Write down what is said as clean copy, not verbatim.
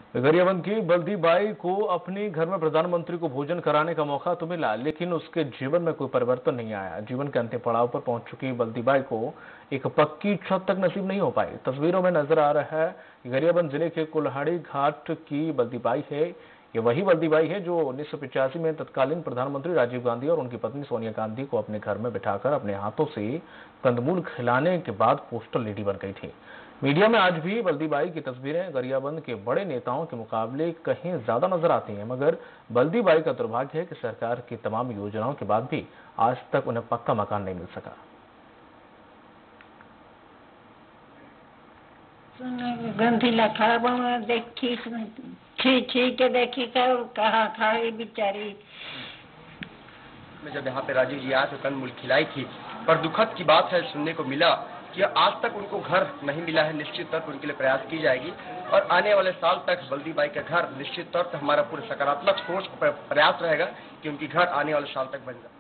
गरियाबंद की बल्दी बाई को अपने घर में प्रधानमंत्री को भोजन कराने का मौका तो मिला, लेकिन उसके जीवन में कोई परिवर्तन नहीं आया। जीवन के अंतिम पड़ाव पर पहुंच चुकी बल्दी बाई को एक पक्की छत तक नसीब नहीं हो पाई। तस्वीरों में नजर आ रहा है कि गरियाबंद जिले के कुल्हाड़ी घाट की बल्दी बाई है। ये वही बल्दी बाई है जो 1985 में तत्कालीन प्रधानमंत्री राजीव गांधी और उनकी पत्नी सोनिया गांधी को अपने घर में बिठाकर अपने हाथों से कंदमूल खिलाने के बाद पोस्टर लेडी बन गई थी। मीडिया में आज भी बल्दी बाई की तस्वीरें गरियाबंद के बड़े नेताओं के मुकाबले कहीं ज्यादा नजर आती हैं, मगर बल्दी बाई का दुर्भाग्य है कि सरकार की तमाम योजनाओं के बाद भी आज तक उन्हें पक्का मकान नहीं मिल सका। गंधी लखा देखी छी के देखी कर कहा खाई बेचारी। मैं जब यहाँ पे राजीव जी आए तो कंदमूल खिलाई थी, पर दुखद की बात है सुनने को मिला कि आज तक उनको घर नहीं मिला है। निश्चित तौर पर उनके लिए प्रयास की जाएगी और आने वाले साल तक बल्दी बाई का घर निश्चित तौर पर हमारा पूरे सकारात्मक सोच प्रयास रहेगा कि उनकी घर आने वाले साल तक बन जाए।